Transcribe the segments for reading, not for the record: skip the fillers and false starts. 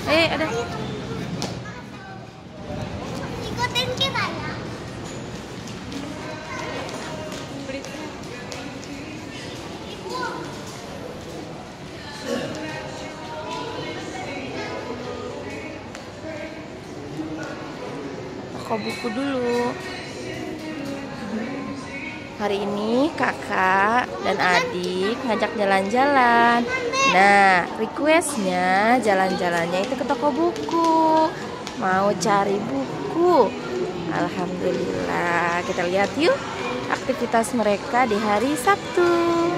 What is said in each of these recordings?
Ada. Ikutin kita ya. Toko buku dulu. Hari ini kakak dan adik ngajak jalan-jalan. Nah, requestnya jalan-jalannya itu ke toko buku. Mau cari buku. Alhamdulillah. Kita lihat yuk aktivitas mereka di hari Sabtu.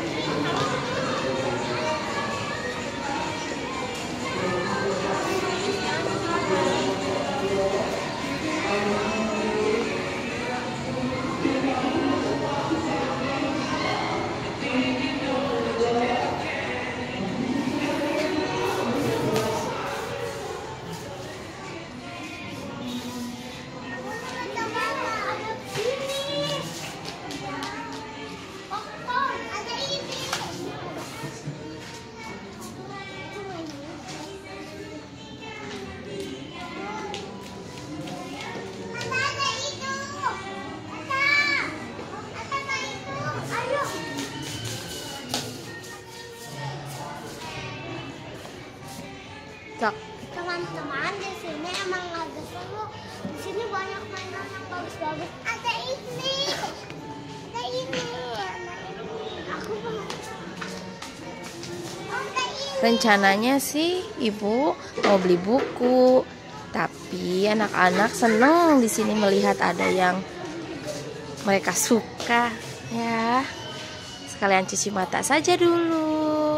Cok. Teman-teman, di sini emang agak seru. Di sini banyak mainan yang bagus-bagus. Ada ini. Ada ini. Aku mau. Ada ini. Rencananya sih ibu mau beli buku, tapi anak-anak seneng di sini melihat ada yang mereka suka ya. Sekalian cuci mata saja dulu.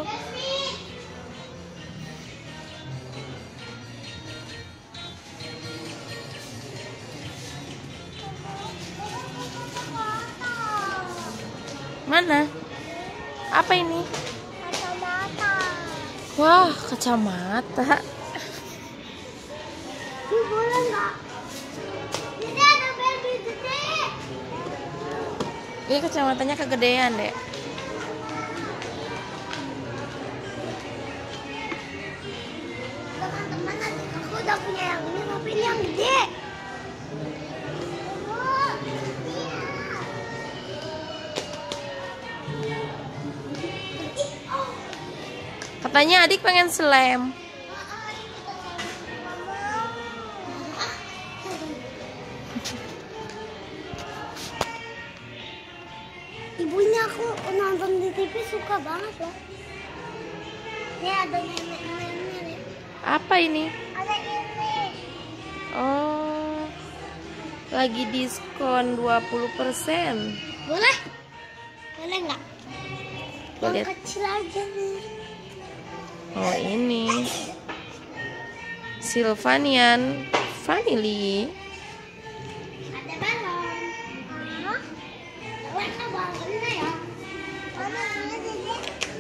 Mana? Apa ini? Kacamata. Wah, kacamata. Ini boleh nggak? Ini ada baby gede. Ini kacamatanya kegedean, Dek. Teman-teman, nanti aku udah punya yang ini, tapi ini yang gede. Oh, iya. Katanya adik pengen slam. Ibunya aku nonton di TV suka banget loh. Ini ada nenek-nenek. Apa ini? Ada ini. Oh, lagi diskon 20%. Boleh? Boleh nggak? Yang Lihat. kecil aja nih. Oh, ini Sylvanian Family. Ada balon. Hah? Warna balonnya ya? Mana Dede?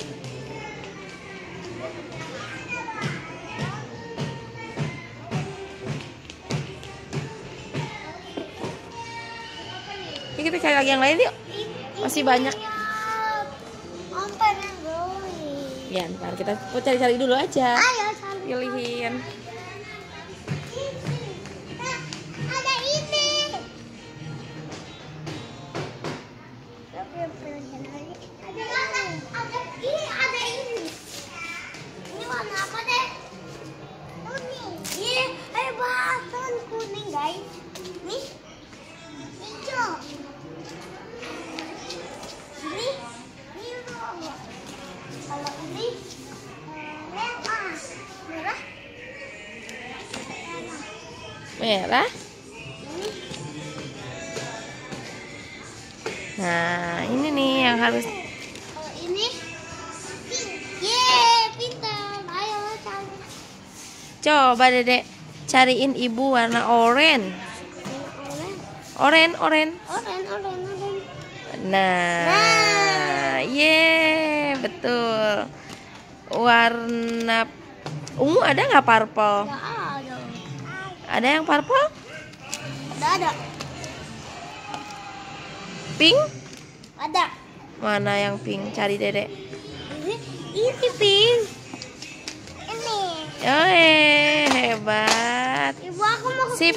Yuk kita cari lagi yang lain yuk. Masih banyak. Om pengen beli. Ya, ntar kita cari-cari dulu aja. Ayo cari. Pilihin. Ada ini. Ada ini. Ini warna apa deh? Kuning. Iya, hebat kan kuning guys. Nih, hijau. Ini biru. Kalau ini merah. Merah. Merah. Nah, ini nih yang harus. Kalau ini pink. Yeay, pintar. Ayo cari. Coba Dedek cariin ibu warna oranye. Oranye. Oren. Nah, ye, betul. Warna ungu ada nggak purple? Nggak ada. Ada yang purple? Ada. Pink? Ada. Mana yang pink? Cari Dedek. Ini pink. Ini. Oh, Sip.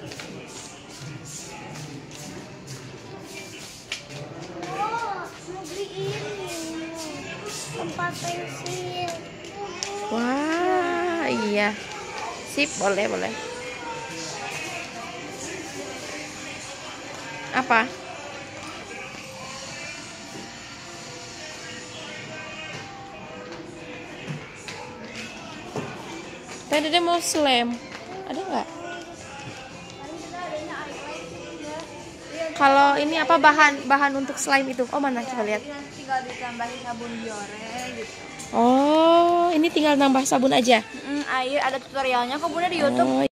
Oh, mau beli ini. Tempat pensil. Wah, iya. Sip, boleh, boleh. Apa? Tadi dia mau slam. Ada nggak? Kalau ini apa bahan untuk slime itu? Oh, mana? Coba lihat. Tinggal ditambahin sabun Biore gitu. Oh, ini tinggal nambah sabun aja. Air ada tutorialnya kok Bunda di YouTube. Oh,